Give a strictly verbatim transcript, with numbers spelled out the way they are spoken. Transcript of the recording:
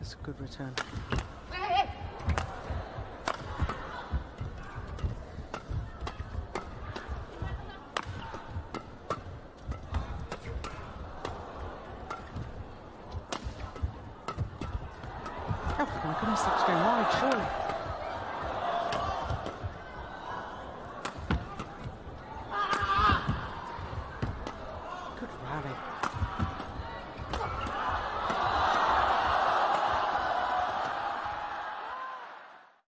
That's a good return. Oh my goodness, that's going wide, surely. Good rally.